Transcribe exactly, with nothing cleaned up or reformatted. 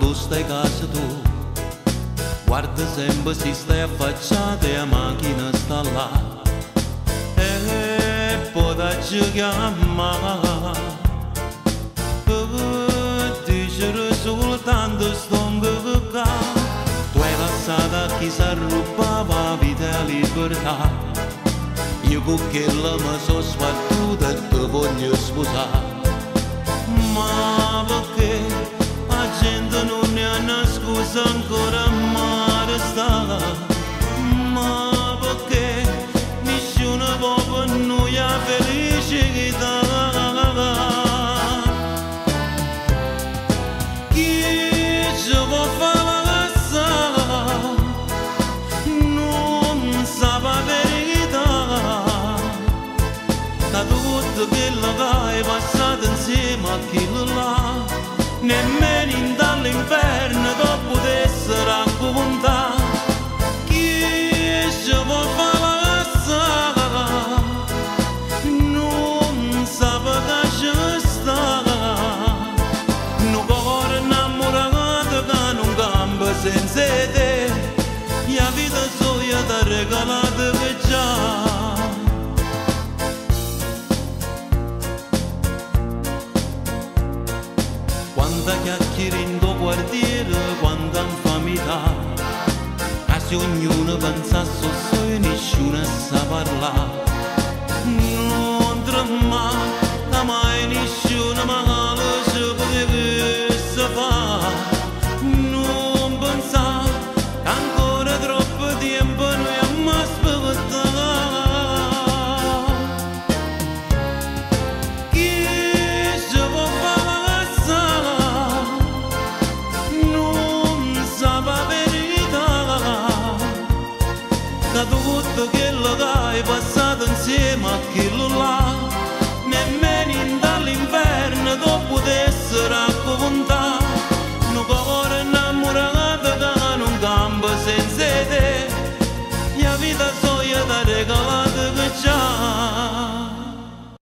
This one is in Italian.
quando stai a casa tu, guarda sempre se stai affacciata e la macchina sta là, e poi ti chiama per dire soltanto stongo che tu hai lasciata chi si rubava la vita e la libertà. Io con quella mi sono sbattuta e ti voglio sposare, ma perché la gente non ne ha una scusa ancora ma resta, ma perché nessuno può per noi ha felicità. Chi ci può fare passare non sa la verità, da tutto quello che hai passato insieme a chi là, nemmeno in dall'inferno tu potessi raccontare. Chi ci può fare passare non sa che ci sta, un cuore innamorato che non cambia senza te, e la vita sua ti ha regalato che già. Quanta chiacchiere in tuo quartiere, quanta infamità, ma se ognuno pensasse solo e nessuno sa parlare, non tremare mai nessuno male ci potesse fare, non pensare che ancora troppo tempo noi abbiamo aspettato. Chi ci può fare passare non sa la verità, da tutto quello che hai passato insieme a quello là,